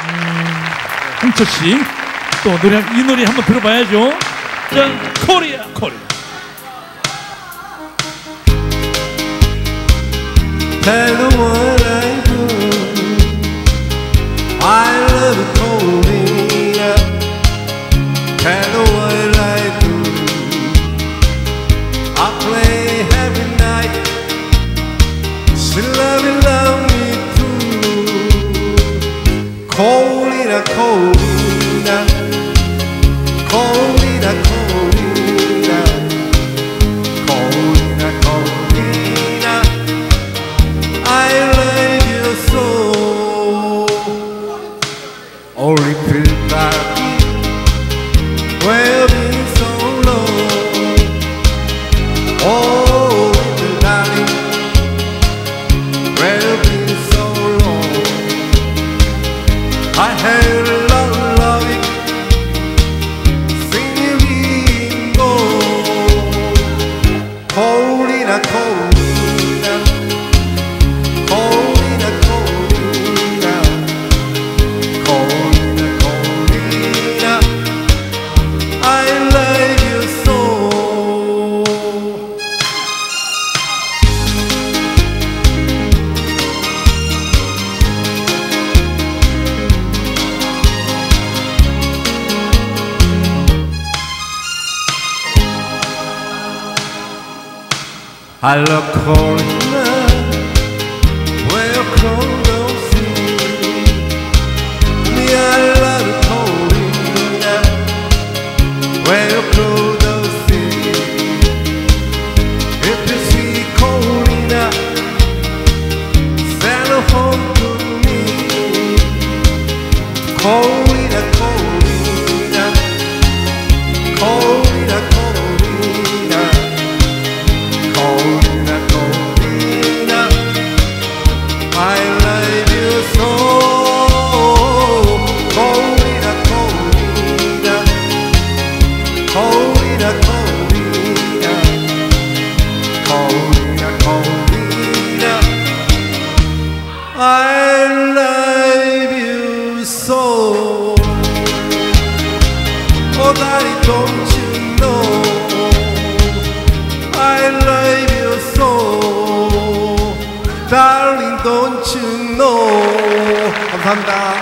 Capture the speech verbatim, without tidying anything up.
홍철 씨, 또 노래 이 노래 한번 들어봐야죠. 자, 코리아, 코리아. Tell the world I do, I love Korea. Tell the world I do, I play every night. She love me, love me too. Korea, Korea, Korea, Korea, Korea, Korea. I love you so. Only feel like we've been so long. Oh, little darling, we've been so long. I had a lot of loving, singing bingo. Korea, Korea. I love Korea, where Korea sing. Me, I love Korea, where Korea sing. If you see Korea, send her home to me. Korea, Korea, Korea, Korea. I love you so. Korea, Korea, Korea, Korea, Korea, Korea. I love you so. Oh, darling, don't you know I love you so. Darling, don't you know. 감사합니다.